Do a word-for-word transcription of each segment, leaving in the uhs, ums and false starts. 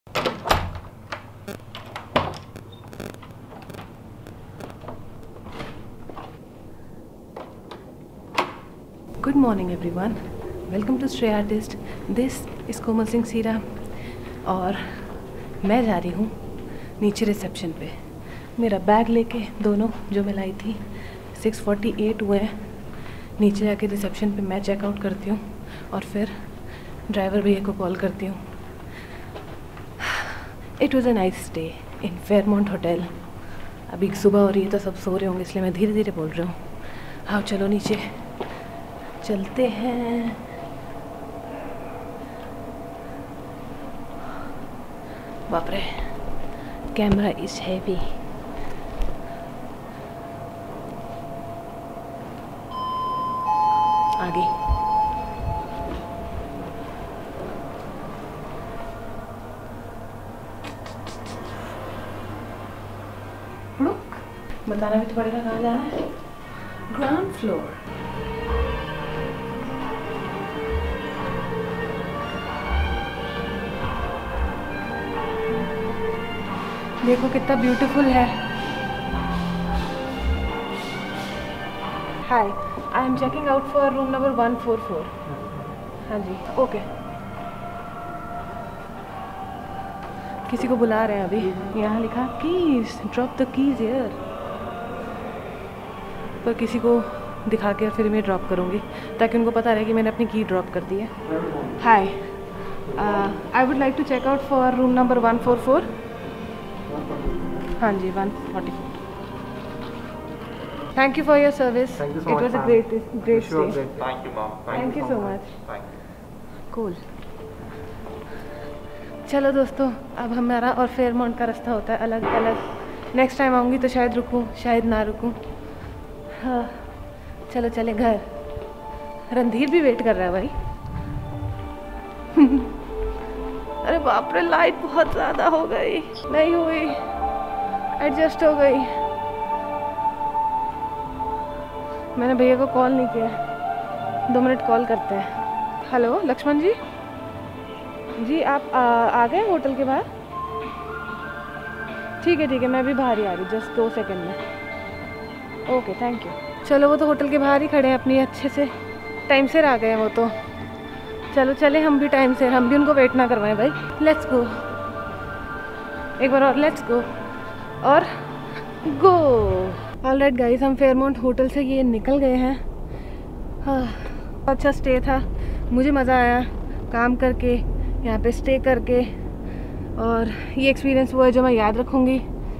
Good morning everyone, welcome to stray artist. This is Komal Singh सीरा और मैं जा रही हूँ नीचे रिसेप्शन पे मेरा बैग लेके। दोनों जो मैं लाई थी सिक्स फोर्टी एट हुए हैं। नीचे जाके रिसेप्शन पे मैं चेकआउट करती हूँ और फिर ड्राइवर भैया को कॉल करती हूँ। It was a nice stay in Fairmont hotel. अभी सुबह हो रही है तो सब सो रहे होंगे, इसलिए मैं धीरे धीरे बोल रही हूँ। हाँ चलो नीचे चलते हैं। बाप रे, कैमरा इज हैवी। आगे रुक, बताना भी तो पड़ेगा कहाँ जाना है। Ground floor. देखो कितना ब्यूटीफुल है। Hi, I am checking out for room number one four four. हाँ जी, ओके। किसी को बुला रहे हैं अभी। यहाँ लिखा keys, drop the keys here. पर किसी को दिखा के फिर मैं ड्रॉप करूँगी ताकि उनको पता रहे कि मैंने अपनी की ड्रॉप कर दी है। Hi, I would like to check out for room number one four four. हाँ जी, one forty four. Thank you for your service. It was a great great stay. Thank you ma'am. Thank you so much. Thank you. Cool. चलो दोस्तों, अब हमारा और Fairmont का रास्ता होता है अलग अलग। नेक्स्ट टाइम आऊँगी तो शायद रुकूँ, शायद ना रुकूँ। हाँ चलो चले घर। रणधीर भी वेट कर रहा है भाई। अरे बाप रे, लाइट बहुत ज़्यादा हो गई। नहीं हुई, एडजस्ट हो गई। मैंने भैया को कॉल नहीं किया, दो मिनट कॉल करते हैं। हेलो लक्ष्मण जी, जी आप आ, आ गए होटल के बाहर? ठीक है ठीक है, मैं भी बाहर ही आ रही, जस्ट दो सेकंड में। Okay thank you. चलो वो तो होटल के बाहर ही खड़े हैं अपनी, अच्छे से टाइम से आ गए हैं वो तो। चलो चले हम भी टाइम से, हम भी उनको वेट ना करवाएं भाई। लेट्स गो, एक बार और लेट्स गो और गो। ऑलराइट गाइस, हम फेयरमाउंट होटल से ये निकल गए हैं। हाँ अच्छा स्टे था, मुझे मज़ा आया काम करके, यहाँ पे स्टे करके। और ये एक्सपीरियंस वो है जो मैं याद रखूँगी।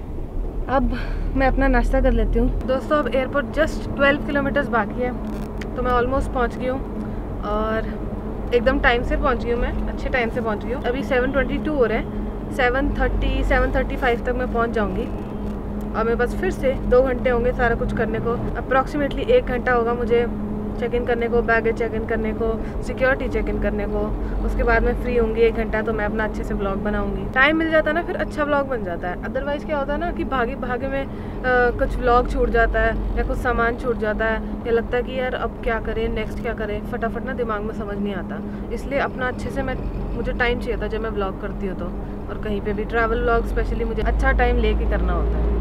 अब मैं अपना नाश्ता कर लेती हूँ। दोस्तों अब एयरपोर्ट जस्ट ट्वेल्व किलोमीटर्स बाकी है तो मैं ऑलमोस्ट पहुँच गई हूँ और एकदम टाइम से पहुँच गई हूँ। मैं अच्छे टाइम से पहुँच गई हूँ। अभी सेवन ट्वेंटी टू हो रहे हैं, seven thirty seven thirty five तक मैं पहुँच जाऊँगी और मेरे पास फिर से दो घंटे होंगे सारा कुछ करने को। अप्रॉक्सीमेटली एक घंटा होगा मुझे चेक इन करने को, बैगेज चेक इन करने को, सिक्योरिटी चेक इन करने को। उसके बाद मैं फ्री होंगी एक घंटा, तो मैं अपना अच्छे से ब्लॉग बनाऊंगी। टाइम मिल जाता है ना फिर अच्छा ब्लॉग बन जाता है। अदरवाइज़ क्या होता है ना कि भागे भागे में आ, कुछ ब्लॉग छूट जाता है या कुछ सामान छूट जाता है, या लगता है कि यार अब क्या करें, नेक्स्ट क्या करें, फटाफट ना दिमाग में समझ नहीं आता। इसलिए अपना अच्छे से मैं मुझे टाइम चाहिए था जब मैं ब्लॉग करती हूँ तो। और कहीं पर भी ट्रैवल ब्लॉग स्पेशली मुझे अच्छा टाइम ले करना होता है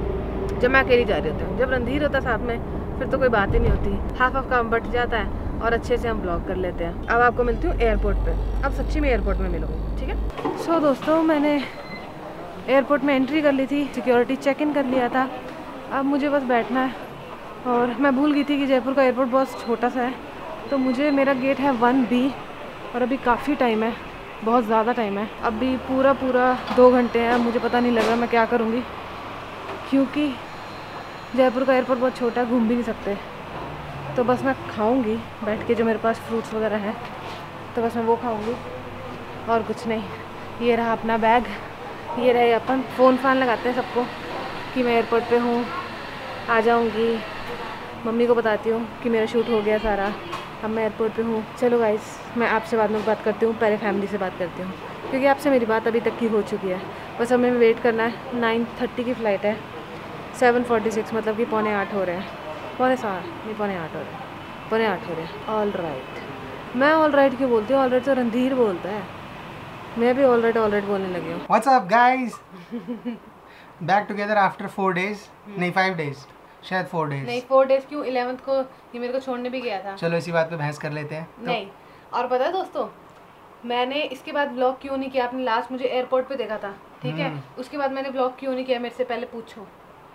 जब मैं अकेली जा रही होती हूँ। जब रणधीर होता है साथ में फिर तो कोई बात ही नहीं होती, हाफ ऑफ काम बट जाता है और अच्छे से हम ब्लॉग कर लेते हैं। अब आपको मिलती हूँ एयरपोर्ट पे। अब सच्ची में एयरपोर्ट में मिलूँगी, ठीक है। सो so, दोस्तों मैंने एयरपोर्ट में एंट्री कर ली थी, सिक्योरिटी चेक इन कर लिया था। अब मुझे बस बैठना है। और मैं भूल गई थी कि जयपुर का एयरपोर्ट बहुत छोटा सा है, तो मुझे मेरा गेट है वन बी और अभी काफ़ी टाइम है, बहुत ज़्यादा टाइम है। अभी पूरा पूरा दो घंटे हैं। मुझे पता नहीं लग रहा मैं क्या करूँगी, क्योंकि जयपुर का एयरपोर्ट बहुत छोटा है, घूम भी नहीं सकते। तो बस मैं खाऊंगी बैठ के, जो मेरे पास फ्रूट्स वगैरह हैं तो बस मैं वो खाऊंगी और कुछ नहीं। ये रहा अपना बैग, ये रहे अपन। फ़ोन फान लगाते हैं सबको कि मैं एयरपोर्ट पे हूँ, आ जाऊँगी। मम्मी को बताती हूँ कि मेरा शूट हो गया सारा, अब मैं एयरपोर्ट पे हूँ। चलो गाइस, मैं आपसे बाद में बात करती हूँ, पहले फैमिली से बात करती हूँ क्योंकि आपसे मेरी बात अभी तक की हो चुकी है। बस हमें वेट करना है। नाइन थर्टी की फ़्लाइट है, सेवन फोर्टी सिक्स मतलब कि पौने आठ हो रहे हैं, पौने सात नहीं पौने आठ हो रहे हैं, पौने आठ हो रहे हैं। ऑल राइट, मैं ऑल राइट क्यों बोलती हूँ, ऑल राइट तो रणधीर बोलता है। मैं भी ऑलरेडी ऑलरेडी बोलने लगी हूँ। What's up guys, back together after four days, नहीं फाइव डेज, शायद फोर डेज। नहीं फोर डेज क्यों, इलेवेंथ को ये मेरे को छोड़ने भी गया था। चलो इसी बात पे बहस कर लेते हैं। तो नहीं, और पता है दोस्तों, मैंने इसके बाद ब्लॉग क्यों नहीं किया? आपने लास्ट मुझे एयरपोर्ट पे देखा था, ठीक है? उसके बाद मैंने ब्लॉग क्यों नहीं किया, मेरे से पहले पूछो।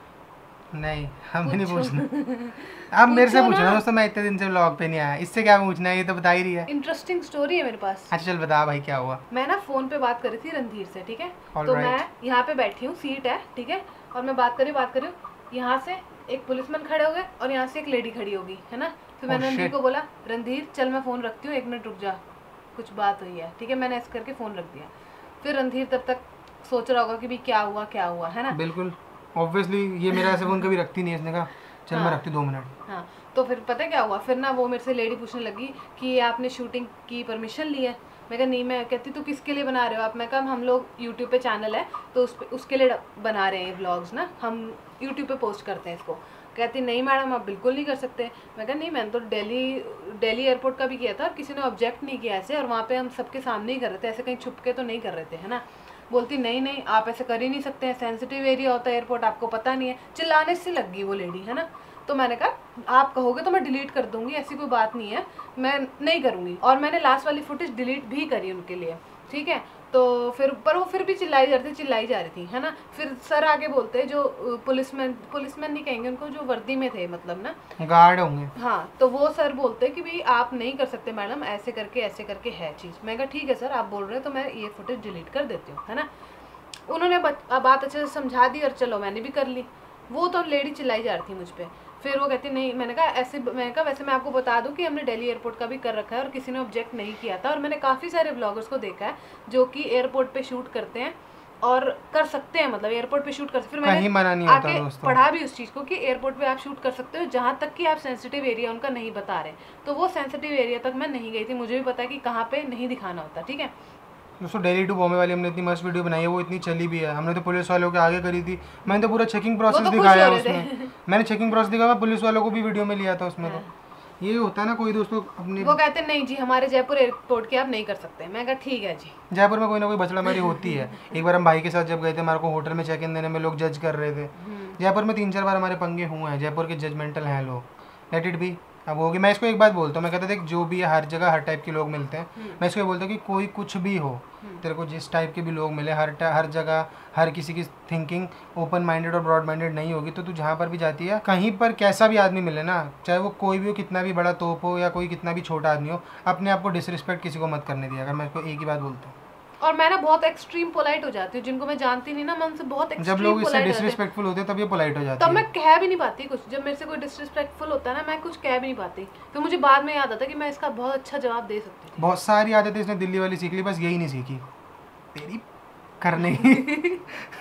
नहीं, हमें नहीं पूछना। आप मेरे से पूछो ना दोस्तों, मैं इतने दिन से व्लॉग पे नहीं आया, इससे क्या पूछना है? ये तो बता ही रही है। इंटरेस्टिंग स्टोरी है मेरे पास। अच्छा चल बता भाई क्या हुआ। मैं ना फोन पे बात कर रही थी रणधीर से, ठीक है? All तो right. मैं यहाँ पे बैठी हूँ, सीट है, ठीक है? और मैं बात करी बात करी यहाँ से एक पुलिसमैन खड़े हो गए और यहाँ से एक लेडी खड़ी होगी, है ना? फिर मैंने Oh, रणधीर shit. को बोला, रणधीर चल मैं फोन रखती हूँ, एक मिनट रुक जा, कुछ बात हुई है, ठीक है? मैंने ऐसे करके फोन रख दिया। फिर रणधीर तब तक सोच रहा होगा कि भाई क्या हुआ क्या हुआ, है ना? बिल्कुल ऑब्वियसली, ये मेरा ऐसे फोन कभी रखती नहीं है। इसने कहा चल मैं रखती दो मिनट। हाँ, तो फिर पता है क्या हुआ? फिर ना वो मेरे से लेडी पूछने लगी कि ये आपने शूटिंग की परमिशन ली है? मैं कहा नहीं। मैं कहती तो किसके लिए बना रहे हो आप? मैं कहा हम लोग यूट्यूब पे चैनल है तो उस पे उसके लिए बना रहे हैं ये व्लॉग्स ना, हम यूट्यूब पे पोस्ट करते हैं इसको। कहती नहीं मैडम आप बिल्कुल नहीं कर सकते। मैं कहा नहीं, मैंने तो दिल्ली दिल्ली एयरपोर्ट का भी किया था और किसी ने ऑब्जेक्ट नहीं किया ऐसे, और वहाँ पे हम सबके सामने ही कर रहे थे, ऐसे कहीं छुप के तो नहीं कर रहे थे, है ना? बोलती नहीं नहीं आप ऐसे कर ही नहीं सकते हैं, सेंसिटिव एरिया होता है एयरपोर्ट, आपको पता नहीं है। चिल्लाने से लग गई वो लेडी, है ना? तो मैंने कहा आप कहोगे तो मैं डिलीट कर दूंगी, ऐसी कोई बात नहीं है, मैं नहीं करूँगी। और मैंने लास्ट वाली फुटेज डिलीट भी करी उनके लिए, ठीक है? तो फिर पर वो फिर भी चिल्लाई जा रही थी चिल्लाई जा रही थी, है ना? फिर सर आगे बोलते जो पुलिसमैन पुलिसमैन नहीं कहेंगे उनको, जो वर्दी में थे मतलब ना, गार्ड होंगे। हाँ, तो वो सर बोलते कि भाई आप नहीं कर सकते मैडम, ऐसे करके ऐसे करके है चीज़। मैं कहा ठीक है सर आप बोल रहे हैं तो मैं ये फुटेज डिलीट कर देती हूँ, है ना? उन्होंने बात अच्छे से समझा दी और चलो मैंने भी कर ली। वो तो लेडी चिल्लाई जा रही थी मुझ पर। फिर वो कहती नहीं, मैंने कहा ऐसे, मैंने कहा वैसे मैं आपको बता दूं कि हमने दिल्ली एयरपोर्ट का भी कर रखा है और किसी ने ऑब्जेक्ट नहीं किया था। और मैंने काफ़ी सारे व्लॉगर्स को देखा है जो कि एयरपोर्ट पे शूट करते हैं और कर सकते हैं, मतलब एयरपोर्ट पे शूट कर सकते। फिर मैंने मना नहीं होता आके दोस्तों। पढ़ा भी उस चीज़ को कि एयरपोर्ट पे आप शूट कर सकते हो जहाँ तक कि आप सेंसिटिव एरिया उनका नहीं बता रहे। तो वो सेंसिटिव एरिया तक मैं नहीं गई थी, मुझे भी पता है कि कहाँ पे नहीं दिखाना होता, ठीक है? दोस्तों दिल्ली टू बॉम्बे वाली हमने इतनी मस्त वीडियो बनाई है, वो इतनी चली भी है। हमने तो पुलिस वालों के आगे करी थी, मैंने तो पूरा चेकिंग प्रोसेस दिखाया उसमें। मैंने चेकिंग प्रोसेस दिखाया, पुलिस वालों को भी वीडियो में लिया था उसमें। तो ये होता है ना, कोई दोस्तों अपने वो कहते नहीं जी हमारे जयपुर एयरपोर्ट के आप नहीं कर सकते। मैं कहा ठीक है जी। जयपुर में कोई ना कोई बचड़ामारी होती है। एक बार हम भाई के साथ जब गए थे, हमारे को होटल में चेक इन देने में लोग जज कर रहे थे। जयपुर में तीन चार बार हमारे पंगे हुए हैं, जयपुर के जजमेंटल हैं लोग, लेट इट बी। अब होगी, मैं इसको एक बात बोलता हूँ, मैं कहता देख जो भी है हर जगह हर टाइप के लोग मिलते हैं। मैं इसको ये बोलता हूँ कि कोई कुछ भी हो, तेरे को जिस टाइप के भी लोग मिले, हर हर जगह हर किसी की थिंकिंग ओपन माइंडेड और ब्रॉड माइंडेड नहीं होगी, तो तू जहाँ पर भी जाती है, कहीं पर कैसा भी आदमी मिले ना, चाहे वो कोई भी हो, कितना भी बड़ा तोप हो या कोई कितना भी छोटा आदमी हो, अपने आप को डिसरिस्पेक्ट किसी को मत करने दिया। अगर मैं इसको एक ही बात बोलता हूँ। और मैं ना बहुत एक्सट्रीम पोलाइट हो जाती हूँ, जिनको मैं जानती नहीं ना, मैं उनसे बहुत एक्सट्रीम जब लोग इससे डिसरिस्पेक्टफुल होते हैं तब ये पोलाइट हो जाते हैं। हैं। तब मैं कह भी नहीं पाती कुछ, जब मेरे से कोई डिसरिस्पेक्टफुल होता है ना, मैं कुछ कह भी नहीं पाती। फिर मुझे बाद में याद आता कि मैं इसका बहुत अच्छा जवाब दे सकती थी। बहुत सारी आदतें इसने दिल्ली वाली सीख ली, बस यही नहीं सीखी तेरी करने की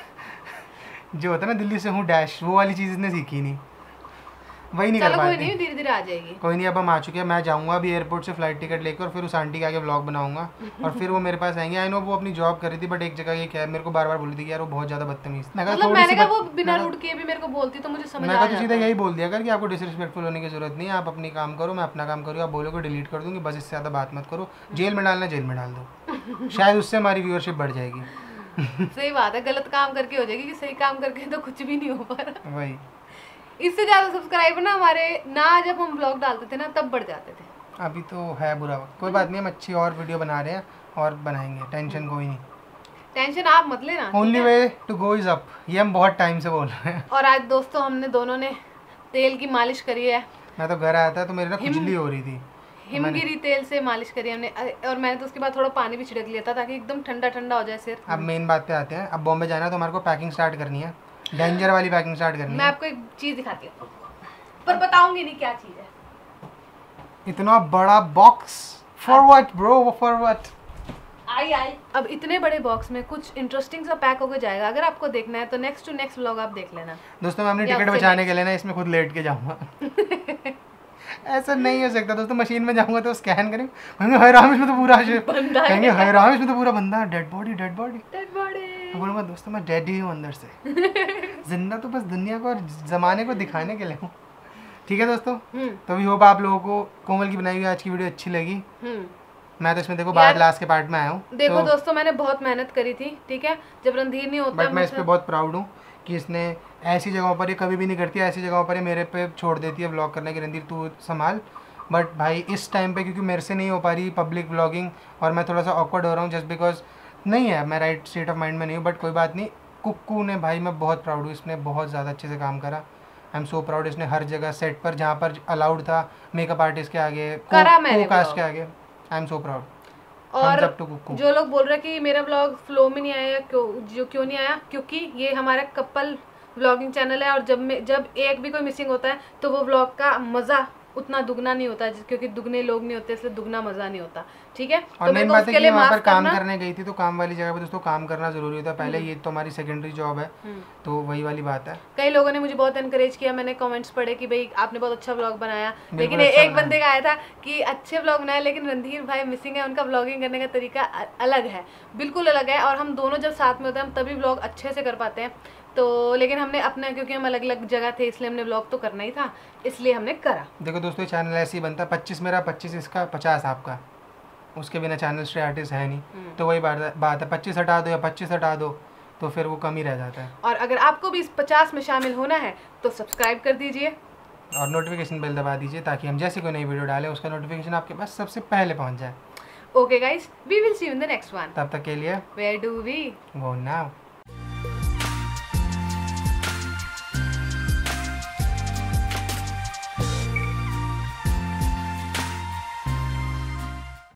जो होता है ना दिल्ली से हूँ डैश, वो वाली चीज़ इसने सीखी नहीं, वही नहीं कर पाती। कोई नहीं, धीरे धीरे आ जाएगी। कोई नहीं, अब हम आ चुके हैं। मैं जाऊंगा अभी एयरपोर्ट से फ्लाइट टिकट लेकर और फिर उस आंटी के आगे व्लॉग बनाऊंगा और फिर वो मेरे पास आएंगे। आई नो वो अपनी जॉब कर रही थी, बट एक जगह ये क्या मेरे को बार बार बोली थी कि यार वो बहुत ज़्यादा बदतमीज। मतलब मैंने कहा वो बिना रूड किए भी मेरे को बोलती तो मुझे समझ आ जाता। मैं सीधा यही बोल दिया कर कि आपको डिसरिस्पेक्टफुल होने की जरूरत नहीं है, आप अपनी काम करो, मैं अपना काम करूँ। आप बोलोगे डिलीट कर दूंगी, बस इससे ज़्यादा बात मत करो। जेल में डालना जेल में डाल दो, शायद उससे हमारी व्यूअरशिप बढ़ जाएगी। सही बात है, गलत काम करके हो जाएगी कि सही काम करके तो कुछ भी नहीं हो पा रहा। वही, इससे ज़्यादा सब्सक्राइबर ना हमारे ना जब हम ब्लॉग डालते थे ना तब बढ़ जाते थे। अभी तो है बुरा वक्त, कोई बात नहीं, हम अच्छी और वीडियो बना रहे हैं और बनाएंगे, टेंशन कोई नहीं। टेंशन आप मत लेना, only way to go is up, ये हम बहुत टाइम से बोल रहे हैं। और आज दोस्तों हमने दोनों ने तेल की मालिश करी है। मैं तो घर आया था तो मेरे ना खुजली हो रही थी, हिमगिरी तेल से मालिश करी हमने, और मैंने तो उसके बाद थोड़ा पानी भी छिड़क लिया था ताकि एकदम ठंडा ठंडा हो जाए सिर। अब मेन बात पे आते हैं। अब बॉम्बे जाना है तो हमारे को पैकिंग स्टार्ट करनी है, डेंजर वाली पैकिंग स्टार्ट करनी है। मैं आपको एक चीज़ दिखाती हूँ पर बताऊंगी नहीं क्या चीज़ है। इतना बड़ा box for what bro, for what? I I अब इतने बड़े बॉक्स में कुछ इंटरेस्टिंग सा पैक होकर जाएगा। अगर आपको देखना है तो नेक्स्ट टू नेक्स्ट व्लॉग आप देख लेना। दोस्तों मैं अपनी टिकट बचाने के लिए ना इसमें खुद लेट के जाऊंगा। ऐसा नहीं हो सकता दोस्तों, मशीन में जाऊंगा तो स्कैन करेंगे, हाय राम इसमें तो पूरा कहेंगे, हाय राम इसमें तो पूरा बंदा, dead body dead body dead body. बोलूँगा दोस्तों मैं डेड ही हूँ अंदर से, जिंदा तो बस दुनिया को और जमाने को दिखाने के लिए हूँ। ठीक है दोस्तों, तो वी होप आप लोगों को कोमल की बनाई हुई आज की वीडियो अच्छी लगी। मैं तो इसमें देखो बाद लास्ट के पार्ट में आया हूँ। देखो तो, दोस्तों मैंने बहुत मेहनत करी थी, ठीक है, जब रणधीर नहीं होता। बट मैं इस पर बहुत प्राउड हूँ कि इसने ऐसी जगहों पर ये कभी भी नहीं करती, ऐसी जगहों पर ये मेरे पे छोड़ देती है व्लॉग करने की, रणधीर तू संभाल। बट भाई इस टाइम पे क्योंकि मेरे से नहीं हो पा रही पब्लिक व्लॉगिंग और मैं थोड़ा सा ऑकवर्ड हो रहा हूँ जस्ट बिकॉज नहीं है, मैं राइट स्टेट ऑफ माइंड में नहीं हूँ। बट कोई बात नहीं, कुक्कू ने भाई मैं बहुत प्राउड हूँ, इसने बहुत ज़्यादा अच्छे से काम करा। I am so proud. इसने हर जगह सेट पर जहाँ पर अलाउड था मेकअप आर्टिस्ट के आगे, को कास्ट के आगे, आई एम सो प्राउड। और जो लोग बोल रहे हैं कि मेरा व्लॉग फ्लो में नहीं आया, क्यों जो क्यों नहीं आया, क्योंकि ये हमारा कपल व्लॉगिंग चैनल है और जब में जब एक भी कोई मिसिंग होता है तो वो व्लॉग का मज़ा उतना दुगना नहीं होता, क्योंकि दुगने लोग नहीं होते इसलिए दुगना मज़ा नहीं होता, ठीक है। और तो मेन बात है कि वहाँ पर काम करने गई थी तो काम वाली जगह पे दोस्तों काम करना जरूरी होता है पहले, ये तो हमारी सेकेंडरी जॉब है, तो वही वाली बात है। कई लोगों ने मुझे बहुत एनकरेज किया, मैंने कमेंट्स पढ़े कि भाई आपने बहुत अच्छा व्लॉग बनाया, लेकिन अच्छा एक बंदे का आया था कि अच्छे व्लॉग बनाए लेकिन रणधीर भाई मिसिंग है, उनका व्लॉगिंग करने का तरीका अलग है, बिल्कुल अलग है, और हम दोनों जब साथ में होते हैं हम तभी व्लॉग अच्छे से कर पाते हैं। तो लेकिन हमने अपना, क्योंकि हम अलग अलग जगह थे इसलिए हमने व्लॉग तो करना ही था, इसलिए हमने करा। देखो दोस्तों चैनल ऐसे ही बनता है, पच्चीस मेरा, पच्चीस इसका, पचास आपका, उसके बिना चैनल स्टे आर्टिस्ट है नहीं। तो वही बात बात है, पच्चीस हटा दो या पच्चीस हटा दो तो फिर वो कम ही रह जाता है। और अगर आपको भी इस पचास में शामिल होना है तो सब्सक्राइब कर दीजिए और नोटिफिकेशन बेल दबा दीजिए ताकि हम जैसे कोई नई वीडियो डालें उसका नोटिफिकेशन आपके पास सबसे पहले पहुंच जाए। Okay guys, we will see you in the next one. तब तक के लिए where do we go now.